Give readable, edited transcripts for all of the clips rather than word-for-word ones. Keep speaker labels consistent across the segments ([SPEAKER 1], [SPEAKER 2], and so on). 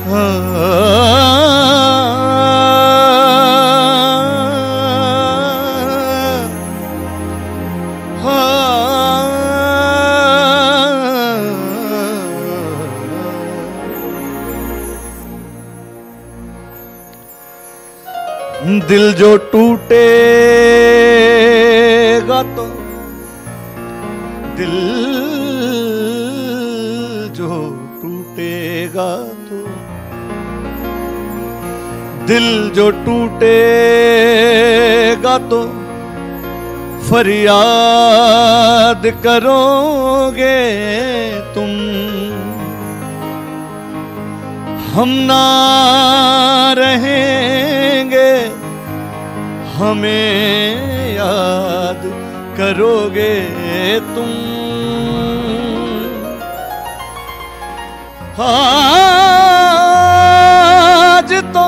[SPEAKER 1] दिल जो टूटेगा तो, दिल जो टूटेगा तो, दिल जो टूटेगा तो फरियाद करोगे तुम, हम ना रहेंगे हमें याद करोगे तुम। आज तो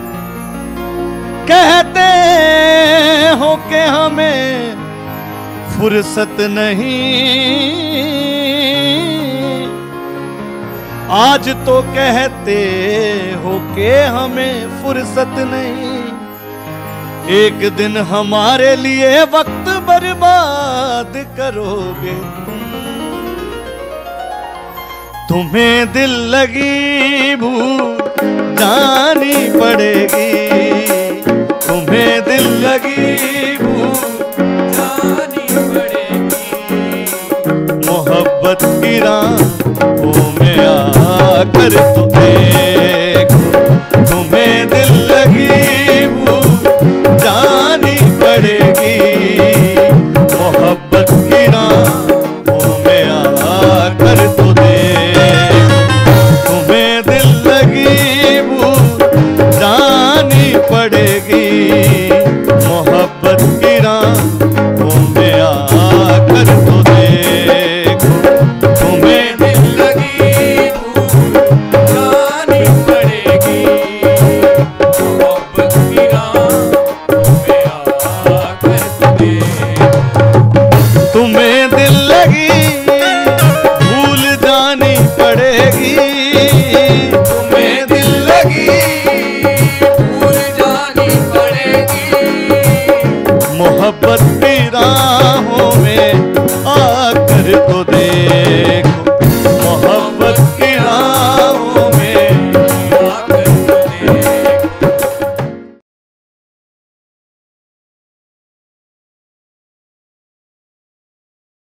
[SPEAKER 1] कहते हो कि हमें फुर्सत नहीं, आज तो कहते हो कि हमें फुर्सत नहीं, एक दिन हमारे लिए वक्त बर्बाद करोगे तुम। तुम्हें दिल लगी भूल जानी पड़ेगी, तुम्हें दिल लगी भूल जानी पड़ेगी, मोहब्बत की राहों में आकर तुम्हें